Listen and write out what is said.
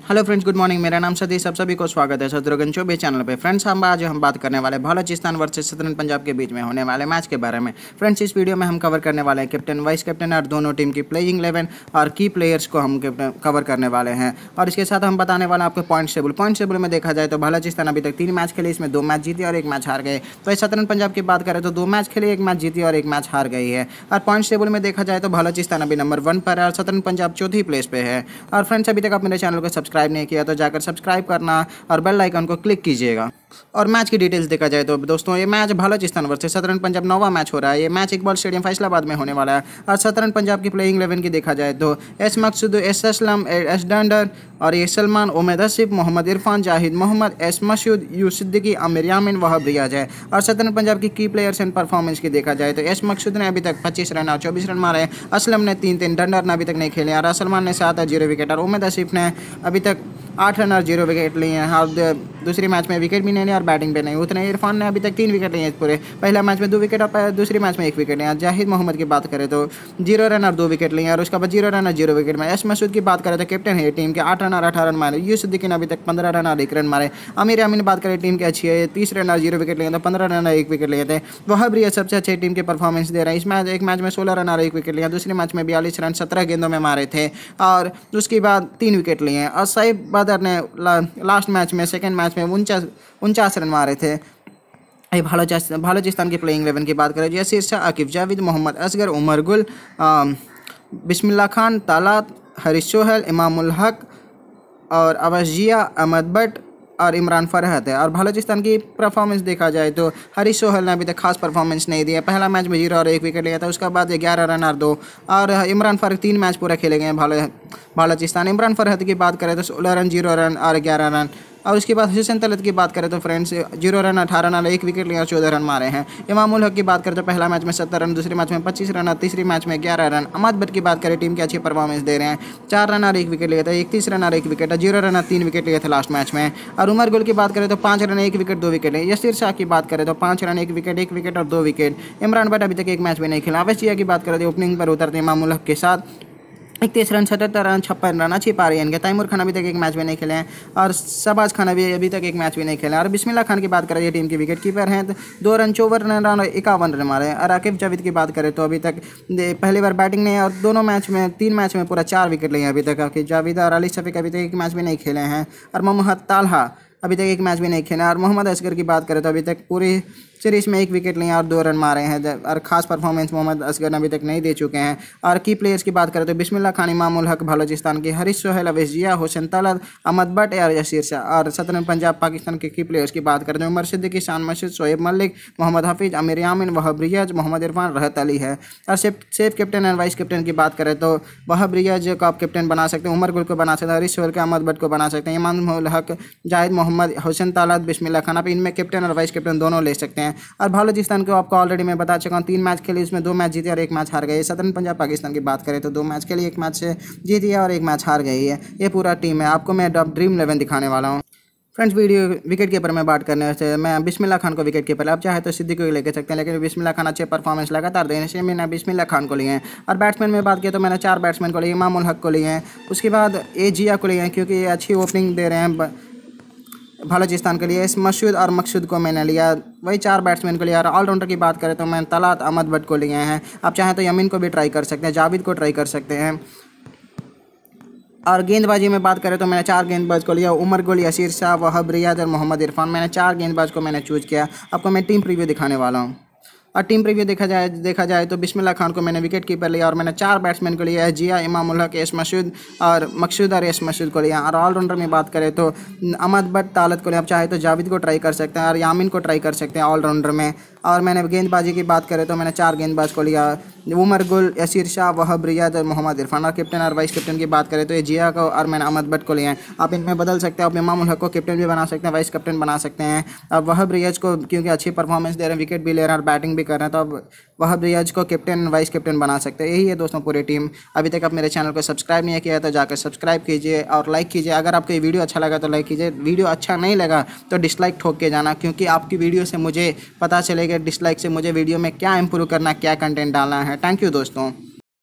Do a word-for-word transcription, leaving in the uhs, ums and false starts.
Hello friends, good morning. मेरा नाम सतीश, आप सभी को स्वागत है शत्रुघ्न चौबे चैनल पे। फ्रेंड्स, हम आज हम बात करने वाले बलोचिस्तान वर्सेस सदर्न पंजाब के बीच में होने वाले मैच के बारे में। फ्रेंड्स, इस वीडियो में हम कवर करने वाले हैं कैप्टन, वाइस कैप्टन और दोनों टीम की प्लेइंग इलेवन और की प्लेयर्स को हम कवर करने वाले हैं। और इसके साथ हम बताने वाले हैं आपको पॉइंट टेबल। पॉइंट टेबल में देखा जाए तो बलोचिस्तान अभी तक तीन मैच खेले, इसमें दो मैच जीती और एक मैच हार गए। तो सदर्न पंजाब की बात करें तो दो मैच खेले, एक मैच जीती और एक मैच हार गई है। और पॉइंट टेबल में देखा जाए तो बलोचिस्तान अभी नंबर वन पर है और सदर्न पंजाब चौथी प्लेस पे है। और फ्रेंड्स, अभी तक आप मेरे चैनल को सब्सक्राइब नहीं किया तो जाकर सब्सक्राइब करना और बेल आइकन को क्लिक कीजिएगा। और मैच की डिटेल्स देखा जाए तो दोस्तों, ये match Balochistan versus southern Punjab नौवां मैच हो रहा है। ये मैच इकबाल स्टेडियम फैसलाबाद में होने वाला है। और सदर्न पंजाब की प्लेइंग इलेवन की देखा जाए तो S Maqsood, S Aslam, S Dandar और ये सलमान, उमैद हसीब, मोहम्मद इरफान, जाहिद मोहम्मद, एस मसूद, यू सिद्दीकी, आमिर यामिन, वहाब रियाज है। और सदर्न पंजाब की की प्लेयर्स एंड परफॉर्मेंस की देखा जाए तो एस मकसूद ने अभी तक पच्चीस रन और चौबीस रन मारे। असलम ने तीन तीन, डंडर ने अभी तक नहीं खेले और सलमान ने सात और जीरो विकेट और उमैद हसीब ने अभी तक आठ रन और जीरो विकेट लिए हैं। और दूसरी मैच में विकेट भी नहीं लिए और बैटिंग पे नहीं उतने। इरफान ने अभी तक तीन विकेट लिए हैं पूरे। पहला मैच में दो विकेट और दूसरी मैच में एक विकेट लिए। जाहिद मोहम्मद की बात करें तो जीरो रन और दो विकेट लिए और उसके बाद जीरो रन और जीरो विकेट में। एस मसूद की बात करें तो कैप्टन है टीम के, आठ रन और अठारह रन मारे। यू सिद्दीकी ने अभी तक पंद्रह रन और एक रन मारे। आमिर यामिन की बात करें टीम के अच्छी है, तीस रन और जीरो विकेट लिए थे, पंद्रह रन और एक विकेट लिए थे। वहाब रियाज सबसे अच्छे टीम के परफॉर्मेंस दे रहे हैं। इस मैच एक मैच में सोलह रन और एक विकेट लिया, दूसरे मैच में बयालीस रन सत्रह गेंदों में मारे थे और उसके बाद तीन विकेट लिए। और साइब बदर ने ला, लास्ट मैच में सेकेंड मैच में उनचास उनचास रन मारे थे। बलोचिस्तान बलोचिस्तान की प्लेइंग इलेवन की बात करें, जैसे शाह, आकिफ जावेद, मोहम्मद असगर, उमर गुल, बिस्मिल्लाह खान, तालात, हरीश सोहेल, इमामुल हक और अवजिया, अहमद भट्ट और इमरान फरहत है। और बलोचिस्तान की परफॉर्मेंस देखा जाए तो हरीश सोहेल ने अभी तक खास परफॉर्मेंस नहीं दिया। पहला मैच में जीरो और एक विकेट लिया था, उसके बाद ग्यारह रन और दो। और इमरान फरहत तीन मैच पूरा खेले गए हैं बलोचिस्तान। इमरान फरहत की बात करें तो सोलह रन, जीरो रन और ग्यारह रन। और उसके बाद हुसैन तलत की बात करें तो फ्रेंड्स जीरो रन, अठारह रन, एक विकेट लिया, चौदह रन मारे हैं। इमामुल हक की बात करें तो पहला मैच में सत्तर रन, दूसरे मैच में पच्चीस रन और तीसरी मैच में ग्यारह रन। अहमद भट्ट की बात करें, टीम की अच्छी परफॉर्मेंस दे रहे हैं, चार रन और एक विकेट लिए थे, इकतीस रन और एक विकेट, जीरो रन और तीन विकेट लिए थे लास्ट मैच में। और उमर गुल की बात करें तो पाँच रन, एक विकेट, दो विकेट है। यसीर शाह की बात करें तो पाँच रन, एक विकेट, एक विकेट और दो विकेट। इमरान भट्ट अभी तक एक मैच भी नहीं खेला। अवजिया की बात करें तो ओपनिंग पर उतरते इमामुल हक के साथ इकतीस रन, सतहत्तर रन, छप्पन रन अच्छी पा रही है इनके। तैमूर खान अभी तक एक मैच भी नहीं खेले हैं और शहबाज खान अभी अभी तक एक मैच भी नहीं खेले हैं। और बिस्मिल्लाह खान की बात करें, ये टीम के विकेट कीपर हैं, तो दो रन, चौवन रन और इक्यावन रन मारे। और आकिफ जावेद की बात करें तो अभी तक पहली बार बैटिंग नहीं है और दोनों मैच में तीन मैच में पूरा चार विकेट लिए हैं अभी तक। आकिफ जावेद और अली शफीक अभी तक एक मैच भी नहीं खेले हैं। और मोहम्मद तालहा अभी तक एक मैच भी नहीं खेला। और मोहम्मद असगर की बात करें तो अभी तक पूरी सीरीज में एक विकेट लिए और दो रन मारे हैं। और खास परफॉर्मेंस मोहम्मद असगर अभी तक नहीं दे चुके हैं। और की प्लेयर्स की बात करें तो बिस्मिल्लाह खान, इमामुल हक बलोचिस्तान की, हरीश सोहेल, अवजिया, हुसैन तलत, अहमद भट्ट और यसीर शाह। और सदर्न पंजाब पाकिस्तान के की प्लेयर्स की बात करें तो उमर सिद्दीकी, शान मसूद, शोएब मलिक, मोहम्मद हफीज, आमिर यामिन, वहाब रियाज, मोहम्मद इरफान, रहत अली है। और सेफ सेफ कैप्टन एंड वाइस कैप्टन की बात करें तो वहाब रियाज को आप कैप्टन बना सकते हैं, उमर गुल को बना सकते हैं, हरीश सोहेल को, अहमद भट्ट को बना सकते हैं, इमामुल हक, जाहिद मोहम्मद, हुसैन तलत, बिस्मिल्लाह खान, आप इनमें कैप्टन और वाइस कैप्टन दोनों ले सकते हैं। और बलोचिस्तान को आपको ऑलरेडी मैं बता चुका हूँ, तीन मैच खेले, इसमें दो मैच जीते और एक मैच हार गए। सदर्न पंजाब पाकिस्तान की बात करें तो दो मैच खेली, एक मैच से जीती है और एक मैच हार गई है। ये पूरा टीम है। आपको मैं ड्रीम इलेवन दिखाने वाला हूँ। फ्रेंड्स, वीडियो विकेट कीपर में बात करने से मैं बिस्मिल्लाह खान को विकेट कीपर, आप चाहे तो सिद्दीकी को लेकर सकते हैं, लेकिन बिस्मिल्लाह खान अच्छे परफॉर्मेंस लगातार देने से मैंने बिस्मिल्लाह खान को लिए हैं। और बैट्समैन में बात किया तो मैंने चार बैट्समैन को लिए, इमामुल हक को लिए हैं, उसके बाद ए जिया को लिए हैं क्योंकि ये अच्छी ओपनिंग दे रहे हैं बलोचिस्तान के लिए। इस मसूद और मकसूद को मैंने लिया, वही चार बैट्समैन को लिया। और ऑलराउंडर की बात करें तो मैंने तलात, अहमद भट्ट को लिए हैं, आप चाहें तो यमीन को भी ट्राई कर सकते हैं, जावेद को ट्राई कर सकते हैं। और गेंदबाजी में बात करें तो मैंने चार गेंदबाज को लिया, उमर गुल, यसीर शाह, वहाब रियाज और मोहम्मद इरफान। मैंने चार गेंदबाज को मैंने चूज किया। आपको मैं टीम प्रीव्यू दिखाने वाला हूँ। और टीम प्रीव्यू देखा जाए देखा जाए तो बिस्मिल्लाह खान को मैंने विकेट कीपर लिया और मैंने चार बैट्समैन को लिया है, जिया, इमामुल हक, एस मसूद और मकसूद और एस मसूद को लिया। और ऑलराउंडर में बात करें तो अहमद भट्ट, तालत को लिया, आप चाहे तो जावेद को ट्राई कर सकते हैं और यामिन को ट्राई कर सकते हैं ऑलराउंडर में। और मैंने गेंदबाजी की बात करें तो मैंने चार गेंदबाज को लिया, उमर गुल, यसीर शाह, वहाब रियाज और मोहम्मद इरफान। और कैप्टन और वाइस कैप्टन की बात करें तो ये जिया को और मैंने अहमद भट्ट को लिया है। आप इनमें बदल सकते हैं, आप इमामुल हक को कैप्टन भी बना सकते हैं, वाइस कैप्टन बना सकते हैं। अब वहाब रियाज को क्योंकि अच्छी परफॉर्मेंस दे रहे हैं, विकेट भी ले रहे हैं और बैटिंग भी कर रहे हैं, तो अब वहाब रियाज को कैप्टन वाइस कैप्टन बना सकते हैं। यही है दोस्तों पूरी टीम। अभी तक आप मेरे चैनल को सब्सक्राइब नहीं किया तो जाकर सब्सक्राइब कीजिए और लाइक कीजिए। अगर आपको ये वीडियो अच्छा लगा तो लाइक कीजिए, वीडियो अच्छा नहीं लगा तो डिसलाइक ठोक के जाना, क्योंकि आपकी वीडियो से मुझे पता चलेगा, डिसलाइक से मुझे वीडियो में क्या इंप्रूव करना, क्या कंटेंट डालना है। थैंक यू दोस्तों।